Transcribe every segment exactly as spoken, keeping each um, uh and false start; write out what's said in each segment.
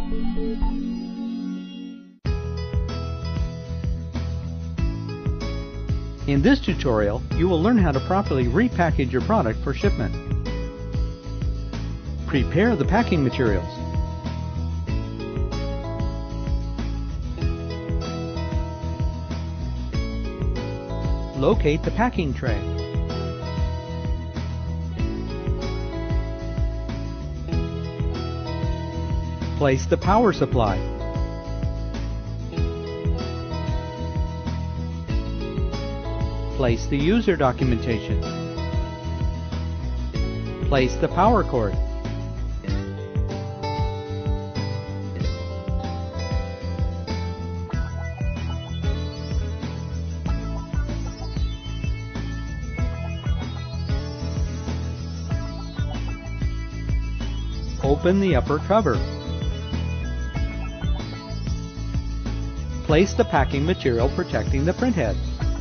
In this tutorial, you will learn how to properly repackage your product for shipment. Prepare the packing materials. Locate the packing tray. Place the power supply. Place the user documentation. Place the power cord. Open the upper cover. Place the packing material protecting the printhead.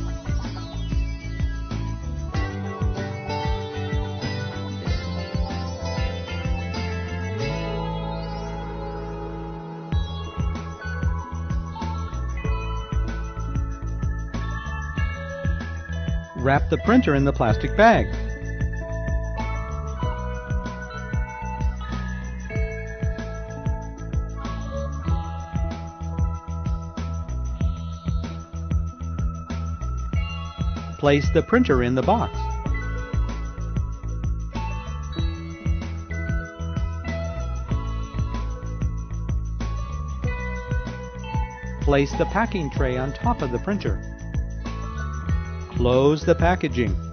Wrap the printer in the plastic bag. Place the printer in the box. Place the packing tray on top of the printer. Close the packaging.